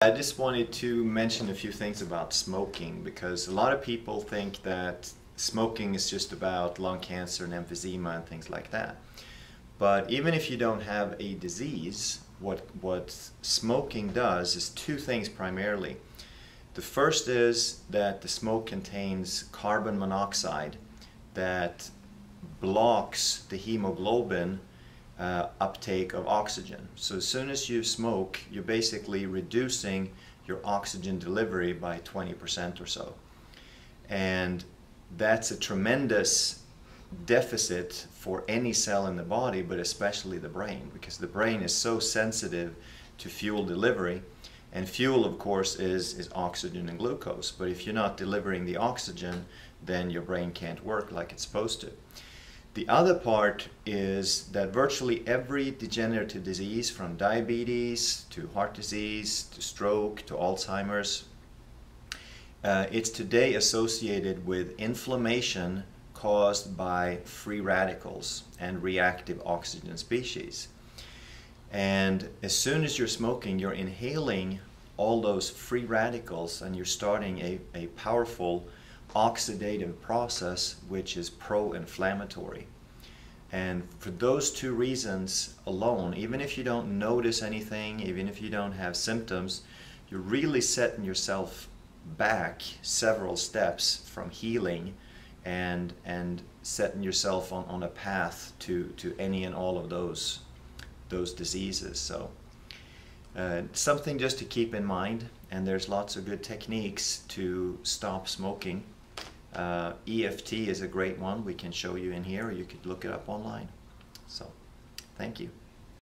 I just wanted to mention a few things about smoking, because a lot of people think that smoking is just about lung cancer and emphysema and things like that. But even if you don't have a disease, what smoking does is two things primarily. The first is that the smoke contains carbon monoxide that blocks the hemoglobin uptake of oxygen. So as soon as you smoke, you're basically reducing your oxygen delivery by 20% or so. And that's a tremendous deficit for any cell in the body, but especially the brain, because the brain is so sensitive to fuel delivery. And fuel, of course, is oxygen and glucose. But if you're not delivering the oxygen, then your brain can't work like it's supposed to. The other part is that virtually every degenerative disease, from diabetes to heart disease to stroke to Alzheimer's, it's today associated with inflammation caused by free radicals and reactive oxygen species. And as soon as you're smoking, you're inhaling all those free radicals, and you're starting a powerful oxidative process which is pro-inflammatory. And for those two reasons alone, even if you don't notice anything, even if you don't have symptoms, you're really setting yourself back several steps from healing and setting yourself on a path to any and all of those diseases. So something just to keep in mind, and there's lots of good techniques to stop smoking. EFT is a great one we can show you in here, or you could look it up online. So, thank you.